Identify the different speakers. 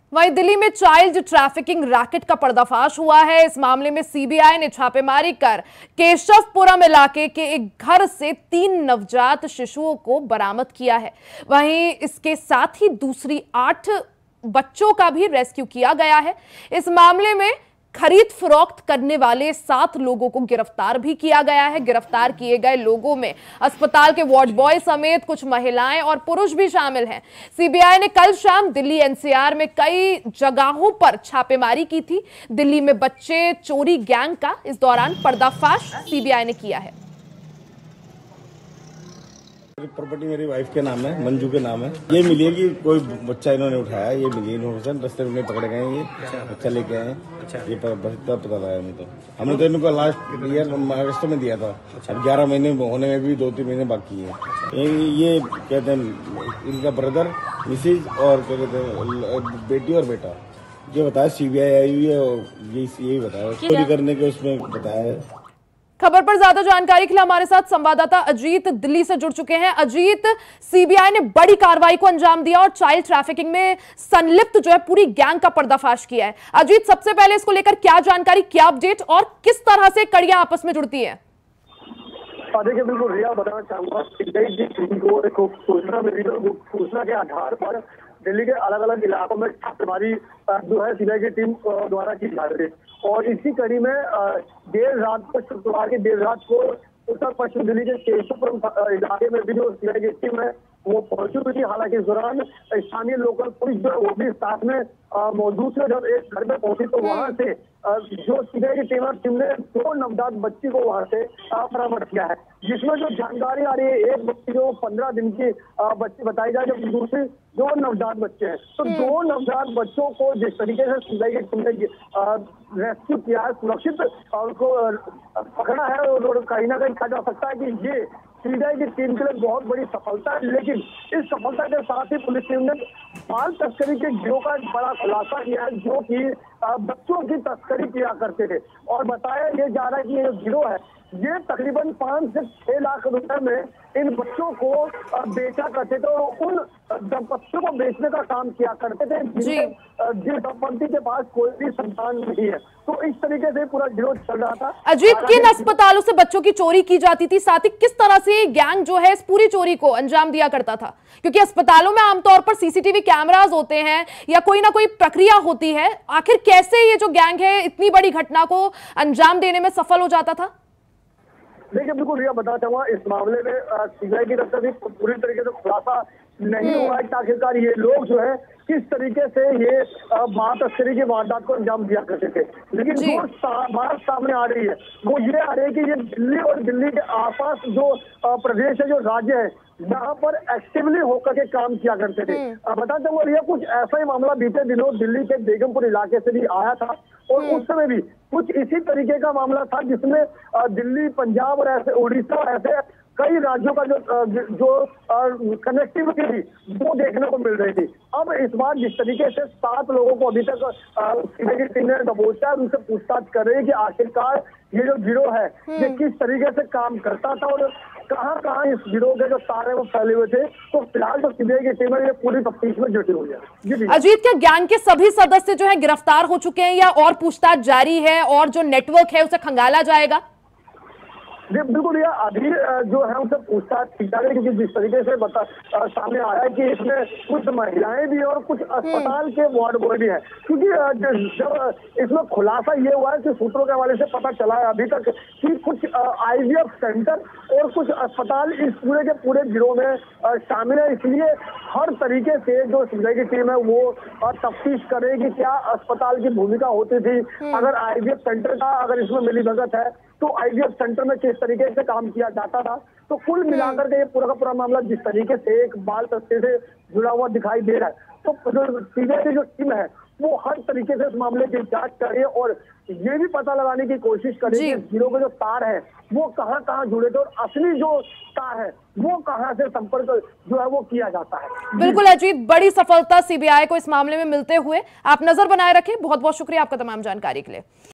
Speaker 1: वहीं दिल्ली में child trafficking racket का पर्दाफाश हुआ है। इस मामले में सीबीआई ने छापेमारी कर केशवपुरम इलाके के एक घर से 3 नवजात शिशुओं को बरामद किया है। वहीं इसके साथ ही दूसरी 8 बच्चों का भी रेस्क्यू किया गया है। इस मामले में खरीद फरोख्त करने वाले 7 लोगों को गिरफ्तार भी किया गया है। गिरफ्तार किए गए लोगों में अस्पताल के वार्ड बॉय समेत कुछ महिलाएं और पुरुष भी शामिल हैं। सीबीआई ने कल शाम दिल्ली एनसीआर में कई जगहों पर छापेमारी की थी। दिल्ली में बच्चे चोरी गैंग का इस दौरान पर्दाफाश सीबीआई ने किया है।
Speaker 2: प्रॉपर्टी मेरी वाइफ के नाम है, मंजू के नाम है। ये मिली है कि कोई बच्चा इन्होंने उठाया, ये मिली इन्होंने रस्ते में पकड़े गए, ये बच्चा लेके आए। ये पता लगा नहीं, तो हमने तो इनको लास्ट ईयर अगस्त में दिया था। अब 11 महीने होने में भी 2-3 महीने बाकी है। ये कहते हैं इनका ब्रदर, मिसेज और क्या कहते हैं बेटी और बेटा। ये बताया सीबीआई आई हुई है, यही बताया चोरी करने के उसमें बताया है।
Speaker 1: खबर पर ज्यादा जानकारी के लिए हमारे साथ संवाददाता अजीत दिल्ली से जुड़ चुके हैं। अजीत, सीबीआई ने बड़ी कार्रवाई को अंजाम दिया और चाइल्ड ट्रैफिकिंग में संलिप्त जो है पूरी गैंग का पर्दाफाश किया है। अजीत, सबसे पहले इसको लेकर क्या जानकारी, क्या अपडेट और किस तरह से कड़ियां आपस में जुड़ती है?
Speaker 3: देखिए, बिल्कुल रिया, बताना चाहूंगा को सूचना मिली, सूचना के आधार पर दिल्ली के अलग अलग इलाकों में छापेमारी जो है सीबीआई की टीम द्वारा की जा रही है। और इसी कड़ी में देर रात को, शुक्रवार की देर रात को उत्तर पश्चिम दिल्ली के केशवपुरम इलाके में भी जो सीबीआई की टीम है वो पहुंची हुई थी। हालांकि इस दौरान स्थानीय लोकल पुलिस जो वो भी साथ में मौजूद थे। जब एक घर में पहुंची तो वहां से जो सीबीआई की टीम ने 2 नवजात बच्ची को वहां से बरामद किया है, जिसमें जो जानकारी आ रही है, एक बच्ची जो 15 दिन की बच्ची बताई जाए, जबकि दूसरी 2 नवजात बच्चे हैं। तो 2 नवजात बच्चों को जिस तरीके से सीबीआई की टीम ने रेस्क्यू किया है, सुरक्षित उनको पकड़ा है, और कहीं ना कहीं कहा जा सकता है कि ये सीबीआई की टीम के लिए बहुत बड़ी सफलता है। लेकिन इस सफलता के साथ ही पुलिस टीम ने बाल तस्करी के गिरोह का बड़ा खुलासा किया है, जो कि बच्चों की तस्करी किया करते थे। और बताया ये जा रहा है कि ये गिरोह है, ये तकरीबन 5 से 6 लाख रुपए में इन बच्चों को बेचा करते थे और उन दंपतियों को बेचने का काम किया करते थे जिस दंपति के पास कोई भी संतान नहीं है। तो इस तरीके से पूरा गिरोह चल रहा था।
Speaker 1: अजीत, किन अस्पतालों से बच्चों की चोरी की जाती थी, साथ ही किस तरह से गैंग जो है इस पूरी चोरी को अंजाम दिया करता था? क्योंकि अस्पतालों में आमतौर पर सीसीटीवी कैमरास होते हैं या कोई ना कोई प्रक्रिया होती है। आखिर कैसे ये जो गैंग है इतनी बड़ी घटना को अंजाम देने में सफल हो जाता था?
Speaker 3: देखिए, बिल्कुल रिया, बताना चाहूंगा, इस मामले में सीबीआई की तरफ से भी पूरी तरीके से खुलासा नहीं हुआ है कि आखिरकार ये लोग जो है किस तरीके से ये मां तस्करी की वारदात को अंजाम दिया करते थे। लेकिन जो बात सामने आ रही है वो ये आ रही है कि ये दिल्ली और दिल्ली के आसपास जो प्रदेश है, जो राज्य है, यहाँ पर एक्टिवली होकर के काम किया करते थे। बता चाहूंगा रिया, कुछ ऐसा ही मामला बीते दिनों दिल्ली के बेगमपुर इलाके से भी आया था और उस समय भी कुछ इसी तरीके का मामला था, जिसमें दिल्ली, पंजाब और ऐसे उड़ीसा और ऐसे कई राज्यों का जो कनेक्टिविटी थी वो देखने को मिल रही थी। अब इस बार जिस तरीके से 7 लोगों को अभी तक सीबीआई की टीम ने दबोचा है, उनसे पूछताछ कर रही है कि आखिरकार ये जो गिरोह है ये किस तरीके से काम करता था और कहाँ इस गिरोह के जो तार है वो फैले हुए थे। तो फिलहाल तो सीबीआई की टीम है पूरी तफ्तीश में जुटी हुई है।
Speaker 1: अजीत, क्या गैंग के सभी सदस्य जो है गिरफ्तार हो चुके हैं या और पूछताछ जारी है और जो नेटवर्क है उसे खंगाला जाएगा?
Speaker 3: बिल्कुल, यह अभी जो है उनसे पूछताछ की जा रही है, क्योंकि जिस तरीके से सामने आया है कि इसमें कुछ महिलाएं भी और कुछ अस्पताल के वार्ड बॉय भी हैं। क्योंकि जब इसमें खुलासा ये हुआ है कि सूत्रों के हवाले से पता चला है अभी तक कि कुछ IVF सेंटर और कुछ अस्पताल इस पूरे के पूरे गिरोह में शामिल है। इसलिए हर तरीके से जो सीबीआई की टीम है वो तफ्तीश करेगी क्या अस्पताल की भूमिका होती थी, अगर IVF सेंटर का अगर इसमें मिलीभगत है तो IVF सेंटर में किस तरीके से काम किया जाता था। तो कुल मिलाकर के ये पूरा का पूरा मामला जिस तरीके से एक बाल तस्करी से जुड़ा हुआ दिखाई दे रहा है, तो जो सीबीआई की जो टीम है वो हर तरीके से इस मामले की जांच कर रही है और ये भी पता लगाने की कोशिश कर रही है कि गिरोह के जो तार है वो कहाँ जुड़े थे और असली जो तार है वो कहाँ से संपर्क जो है वो किया जाता है।
Speaker 1: बिल्कुल अजीत, बड़ी सफलता सीबीआई को इस मामले में मिलते हुए आप नजर बनाए रखें। बहुत बहुत शुक्रिया आपका तमाम जानकारी के लिए।